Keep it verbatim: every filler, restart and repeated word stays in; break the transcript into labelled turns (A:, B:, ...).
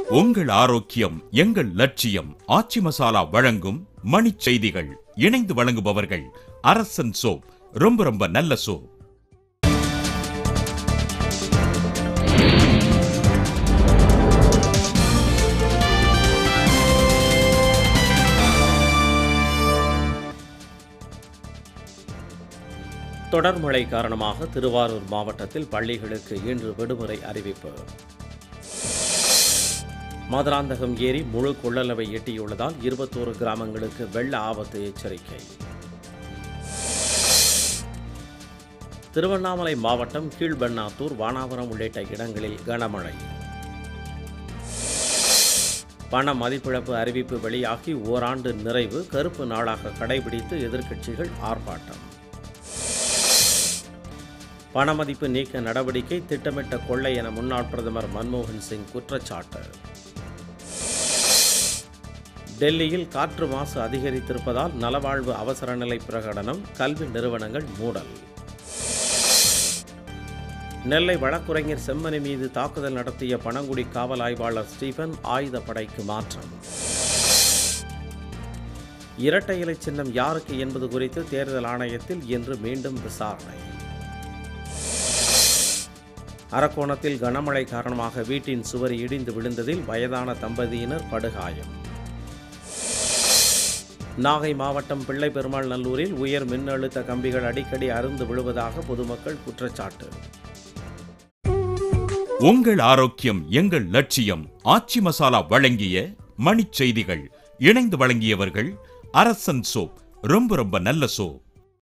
A: உங்கள் ஆரோக்கியம் எங்கள் லட்சியம். ஆச்சி மசாலா வழங்கும் மணிச் செய்திகள். இணைந்து வழங்குபவர்கள் அரசன் சோப். ரொம்ப ரொம்ப நல்ல சோப்.
B: தொடர் மழை காரணமாக திருவாரூர் மாவட்டத்தில் பள்ளிகளுக்கு இன்று விடுமுறை அறிவிப்பு. மதுராந்தகம் ஏரி முழு கொள்ளளவை எட்டியுள்ளதால் இருபத்தோரு கிராமங்களுக்கு வெள்ள ஆபத்து எச்சரிக்கை. திருவண்ணாமலை மாவட்டம் கீழ்பெண்ணாத்தூர், வானாவரம் உள்ளிட்ட இடங்களில் கனமழை. பண மதிப்பிழப்பு அறிவிப்பு வெளியாகி ஓராண்டு நிறைவு. கருப்பு நாளாக கடைபிடித்து எதிர்க்கட்சிகள் ஆர்ப்பாட்டம். பணமதிப்பு நீக்க நடவடிக்கை திட்டமிட்ட கொள்ளை என முன்னாள் பிரதமர் மன்மோகன் சிங் குற்றச்சாட்டு. டெல்லியில் காற்று மாசு அதிகரித்திருப்பதால் நலவாழ்வு அவசர நிலை பிரகடனம். கல்வி நிறுவனங்கள் மூடல். நெல்லை வழக்குரைஞர் செம்மணி மீது தாக்குதல் நடத்திய பனங்குடி காவல் ஆய்வாளர் ஸ்டீபன் ஆயுதப்படைக்கு மாற்றம். இரட்டை இலை சின்னம் யாருக்கு என்பது குறித்து தேர்தல் ஆணையத்தில் இன்று மீண்டும் விசாரணை. அரக்கோணத்தில் கனமழை காரணமாக வீட்டின் சுவர் இடிந்து விழுந்ததில் வயதான தம்பதியினர் படுகாயம். நாகை மாவட்டம் பிள்ளைபெருமாள் நல்லூரில் உயர் மின்னழுத்த கம்பிகள் அடிக்கடி அறுந்து விழுவதாக பொதுமக்கள் குற்றச்சாட்டு.
A: உங்கள் ஆரோக்கியம் எங்கள் லட்சியம். ஆச்சி மசாலா வழங்கிய மணிச் செய்திகள். இணைந்து வழங்கியவர்கள் அரசன் சோப். ரொம்ப ரொம்ப நல்ல சோப்.